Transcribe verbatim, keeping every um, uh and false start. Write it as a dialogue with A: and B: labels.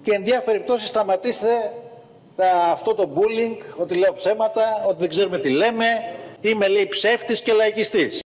A: και εν διάφορες περιπτώσεις σταματήστε τα, αυτό το bullying, ότι λέω ψέματα, ότι δεν ξέρουμε τι λέμε, είμαι λέει ψεύτης και λαϊκιστής.